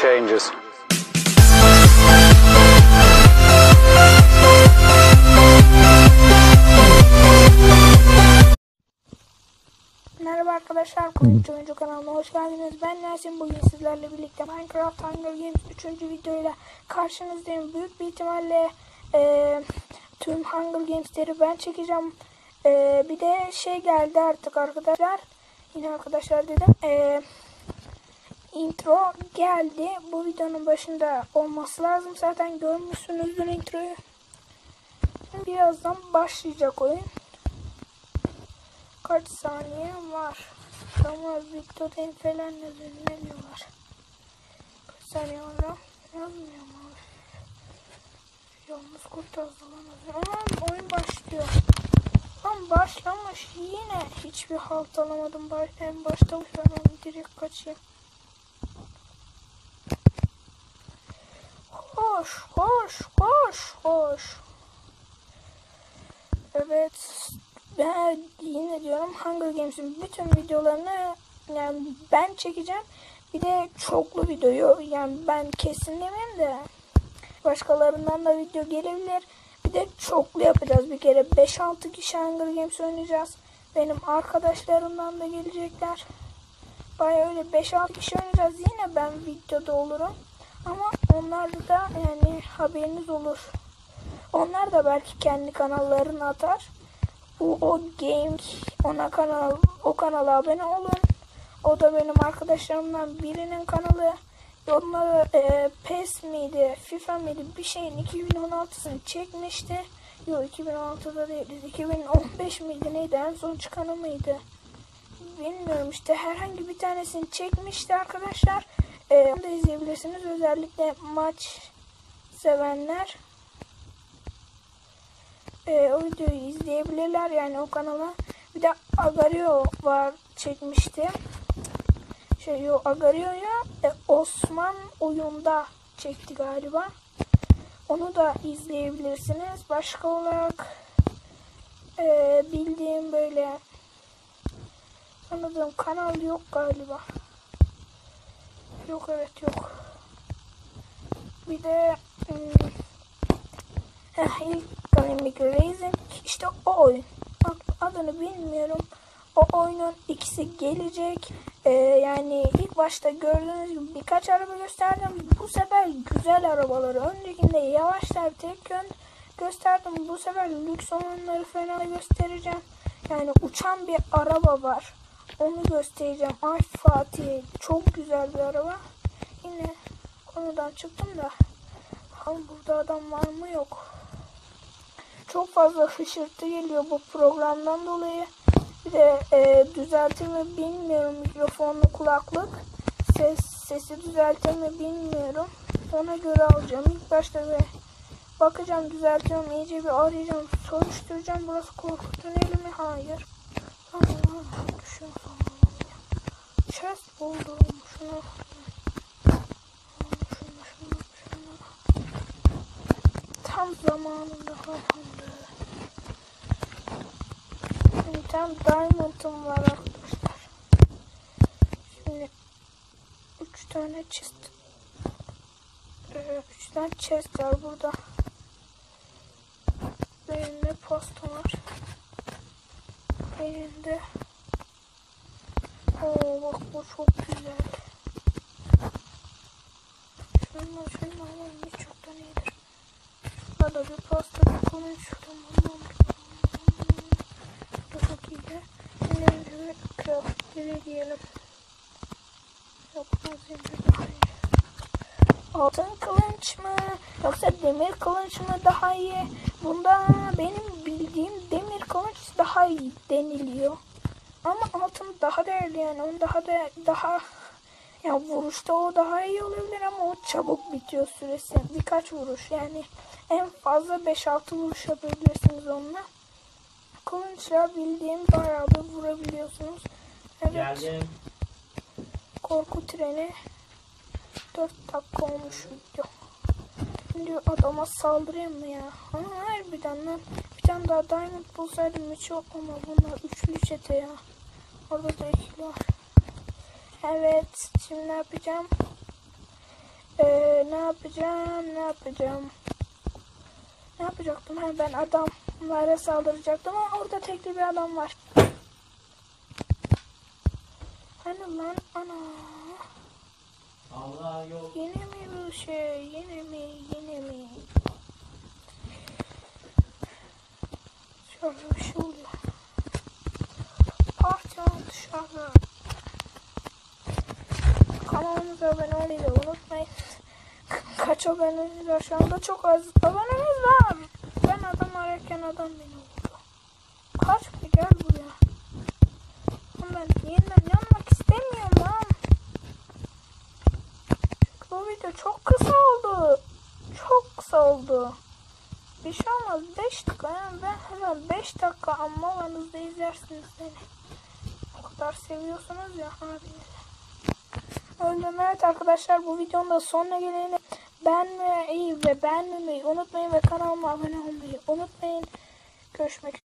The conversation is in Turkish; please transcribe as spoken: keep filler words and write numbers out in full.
changes. Merhaba arkadaşlar, Kılıç Oyuncu kanalına hoş geldiniz. Ben Yasin. Bugün sizlerle birlikte Minecraft Hunger Games üçüncü videoyla karşınızdayım. Büyük bir ihtimalle e, tüm Hunger Games'leri ben çekeceğim. E, bir de şey geldi artık arkadaşlar. Yine arkadaşlar dedim. E, intro geldi. Bu videonun başında olması lazım. Zaten görmüşsünüzdür introyu. Birazdan başlayacak oyun. Kaç saniye var? Tamam, videodayım falan ne diyorlar? Kaç saniye var lan? Yazmıyor mu abi? Yalnız kurtardı lan. Aman, oyun başlıyor. Lan başlamış yine. Hiçbir halt alamadım. En başta uçarım. Direkt kaçayım. Koş, koş, koş, koş. Evet. Ben yine diyorum, Hunger Games'in bütün videolarını yani ben çekeceğim. Bir de çoklu videoyu, yani ben kesin demeyeyim de başkalarından da video gelebilir. Bir de çoklu yapacağız bir kere. beş altı kişi Hunger Games oynayacağız. Benim arkadaşlarımdan da gelecekler. Baya öyle beş altı kişi oynayacağız. Yine ben videoda olurum. Ama onlar da yani haberiniz olur. Onlar da belki kendi kanallarını atar. Bu o Games ona kanal o kanala abone olun. O da benim arkadaşlarımdan birinin kanalı. Onları e, P E S miydi, FIFA mıydı bir şeyin iki bin on altısını çekmişti. Yok, iki bin on altıda değil, iki bin on beş miydi neydi, en son çıkanı mıydı bilmiyorum, işte herhangi bir tanesini çekmişti arkadaşlar. E, onu da izleyebilirsiniz, özellikle maç sevenler. Ee, o videoyu izleyebilirler yani o kanala. Bir de Agario var, çekmişti. Şey yok, Agario'ya e, Osman oyunda çekti galiba. Onu da izleyebilirsiniz. Başka olarak e, bildiğim böyle tanıdığım kanal yok galiba. Yok, evet yok. Bir de hmm, heh, ilk Dynamic Racing, işte o oyun. Adını bilmiyorum. O oyunun ikisi gelecek. Ee, yani ilk başta gördüğünüz gibi birkaç araba gösterdim. Bu sefer güzel arabaları. Öncekinde yavaşlar tek yön gösterdim. Bu sefer lüks olanları falan göstereceğim. Yani uçan bir araba var. Onu göstereceğim. Ay Fatih. Çok güzel bir araba. Yine konudan çıktım da. Bakalım burada adam var mı, yok. Çok fazla hışırtı geliyor bu programdan dolayı. Bir de e, düzeltir mi bilmiyorum, mikrofonlu kulaklık. Ses sesi düzeltir mi bilmiyorum. Ona göre alacağım. İlk başta bir bakacağım, düzeltiyorum, iyice bir arayacağım, soruşturacağım. Burası korku tüneli mi? Hayır. Tamam, düşüyorum. Chest buldum. Şunu. Şunu, şunu, şunu. Tam zamanında harcandı. Bir tane diamond'um var arkadaşlar. Şimdi üç tane chest. Ee, üç tane chest var burada. Birinde pasta var. Birinde. Oo bak, bu çok güzel. Şundan şundan alalım, hiç çoktan iyidir. Burada bir pasta, bir konuş. Bu çok iyiydi. Şimdi bir craftları diyelim. Yok, altın kılıç mı yoksa demir kılıç mı daha iyi? Bunda benim bildiğim demir kılıç daha iyi deniliyor. Ama altın daha değerli, yani onun daha da daha ya vuruşta o daha iyi olabilir ama o çabuk bitiyor süresi. Birkaç vuruş, yani en fazla beş altı vuruş yapabilirsiniz onunla. Kılıçla bildiğim bayağı bir vurabiliyorsunuz. Evet. Geldim. Korku treni. dört dakika olmuş video. Şimdi adama saldırayım mı ya? Ha, harbiden lan. Bir tane daha diamond bulsaydım hiç yok ama bunlar üçlü çete ya. Orada da ikili var. Evet, şimdi ne yapacağım? Ee, ne yapacağım? Ne yapacağım? Ne yapacaktım? Ha, ben adamlara saldıracaktım ama orada tekli bir adam var. Hani lan ana. Allah yok. Yine mi bu şey? Yine mi? Yine mi? Şöyle bir şey oluyor. Parçalan dışarı. Kanalımıza abone olmayı da unutmayın. Kaç abonemiz var şu anda? Çok az abonemiz var. Ben adam ararken adam beni vurdu. Kaç mı? Gel buraya. Ben yeniden yanmak istemiyorum lan. Çünkü bu video çok kısa oldu. Çok kısa oldu. Bir şey olmaz. beş dakika. Yani ben hemen beş dakika amma aranızda izlersiniz beni. O kadar seviyorsunuz ya abiniz. Öldüm. Evet arkadaşlar, bu videonun da sonuna gelelim. Beğenmeyi ve beğenmemeyi unutmayın ve kanalıma abone olmayı unutmayın. Görüşmek üzere.